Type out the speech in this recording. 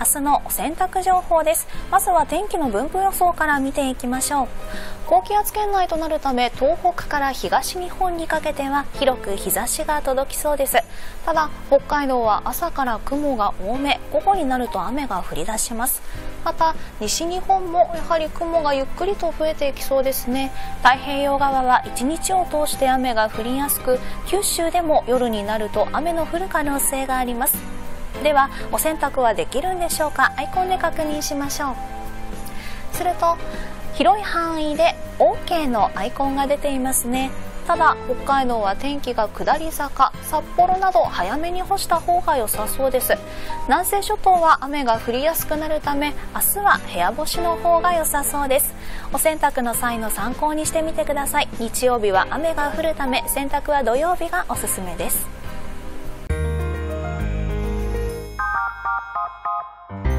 明日のお洗濯情報です。まずは天気の分布予想から見ていきましょう。高気圧圏内となるため、東北から東日本にかけては広く日差しが届きそうです。ただ北海道は朝から雲が多め、午後になると雨が降り出します。また西日本もやはり雲がゆっくりと増えていきそうですね。太平洋側は一日を通して雨が降りやすく、九州でも夜になると雨の降る可能性があります。ではお洗濯はできるんでしょうか。アイコンで確認しましょう。すると広い範囲で OK のアイコンが出ていますね。ただ北海道は天気が下り坂、札幌など早めに干した方が良さそうです。南西諸島は雨が降りやすくなるため、明日は部屋干しの方が良さそうです。お洗濯の際の参考にしてみてください。日曜日は雨が降るため、洗濯は土曜日がおすすめです。